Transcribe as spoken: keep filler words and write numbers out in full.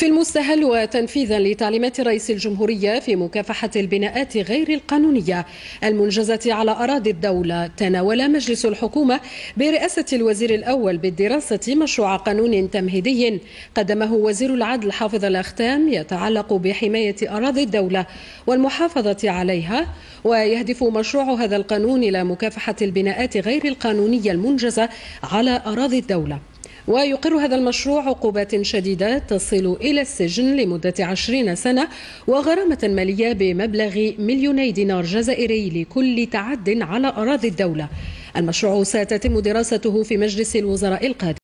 في المستهل وتنفيذا لتعليمات رئيس الجمهورية في مكافحة البناءات غير القانونية المنجزة على أراضي الدولة، تناول مجلس الحكومة برئاسة الوزير الأول بالدراسة مشروع قانون تمهيدي قدمه وزير العدل حافظ الأختام يتعلق بحماية أراضي الدولة والمحافظة عليها، ويهدف مشروع هذا القانون إلى مكافحة البناءات غير القانونية المنجزة على أراضي الدولة. ويقر هذا المشروع عقوبات شديدة تصل إلى السجن لمدة عشرين سنة وغرامة مالية بمبلغ مليوني دينار جزائري لكل تعد على أراضي الدولة. المشروع ستتم دراسته في مجلس الوزراء القادم.